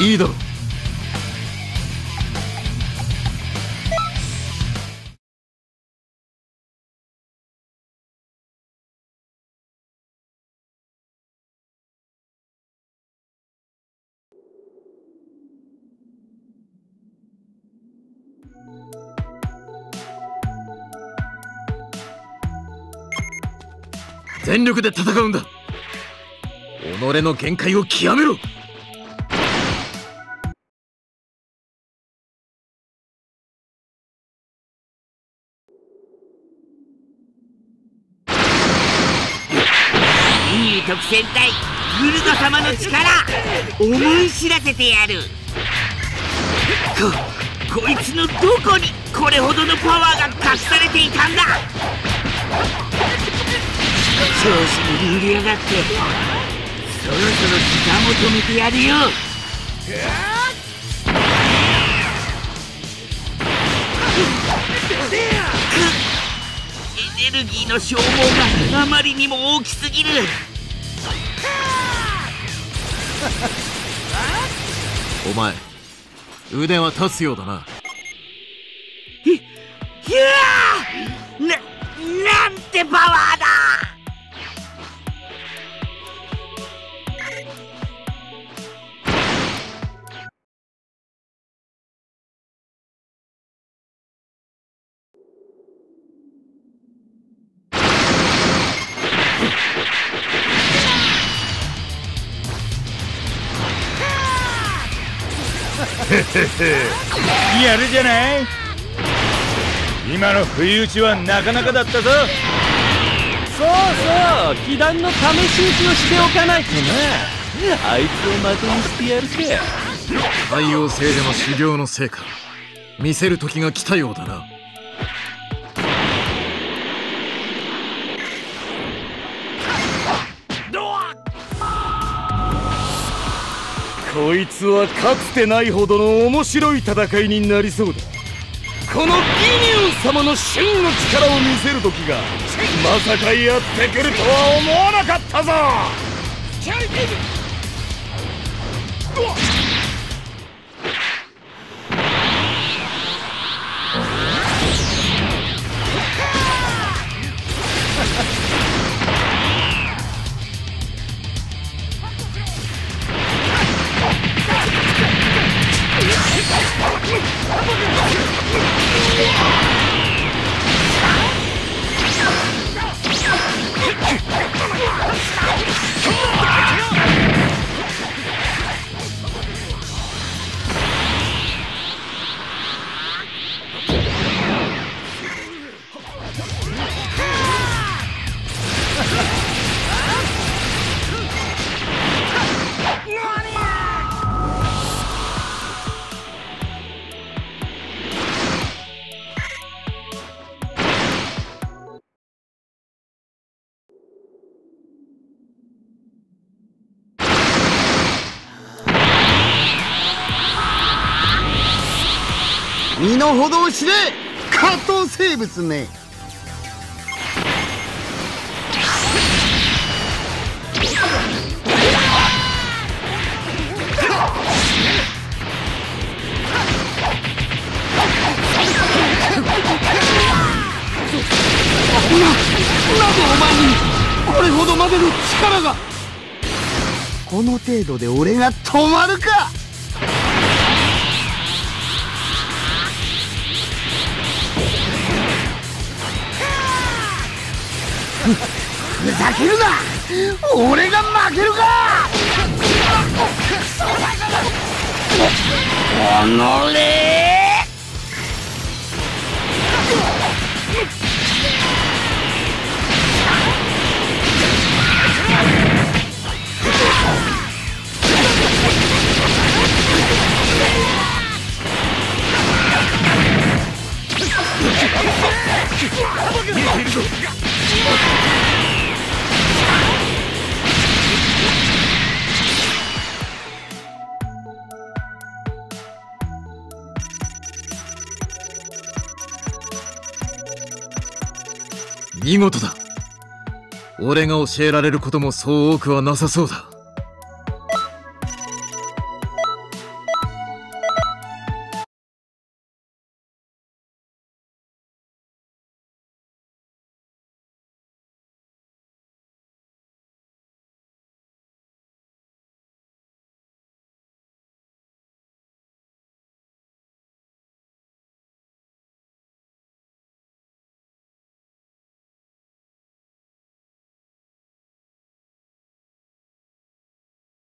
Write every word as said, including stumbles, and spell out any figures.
いいだろう。全力で戦うんだ。己の限界を極めろ。 銀龍特戦隊グルド様の力思い知らせてやる。ここいつのどこにこれほどのパワーが隠されていたんだ。調子に乗りやがって、そろそろ時間を止めてやるよ。エネルギーの消耗があまりにも大きすぎる。 お前腕は立つようだな。 ひひゃーな、なんてパワーだ。 やるじゃない。今の不意打ちはなかなかだったぞ。 そうそう、被弾の試し撃ちをしておかないとな。あいつを的にしてやるか。 太陽星での修行の成果見せる時が来たようだな。 こいつはかつてないほどの面白い戦いになりそうだ。このギニュン様の真の力を見せる時がまさかやってくるとは思わなかったぞ。 身の程を知れ、下等生物め。な、なぜお前にこれほどまでの力が。この程度で俺が止まるか。ふざけるな。俺が負けるか。おのれ。 見事だ。俺が教えられることもそう多くはなさそうだ。